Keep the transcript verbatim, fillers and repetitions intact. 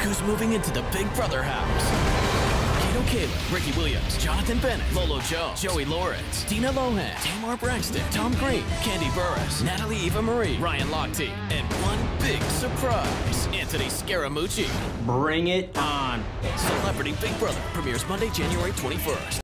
who's moving into the Big Brother house. Kato Kaelin, Ricky Williams, Jonathan Bennett, Lolo Jones, Joey Lawrence, Dina Lohan, Tamar Braxton, Tom Green, Candy Burris, Natalie Eva Marie, Ryan Lochte, and one big surprise, Anthony Scaramucci. Bring it on. Celebrity Big Brother premieres Monday, January twenty-first.